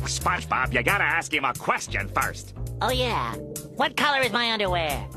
SpongeBob, you gotta ask him a question first. Oh, yeah. What color is my underwear?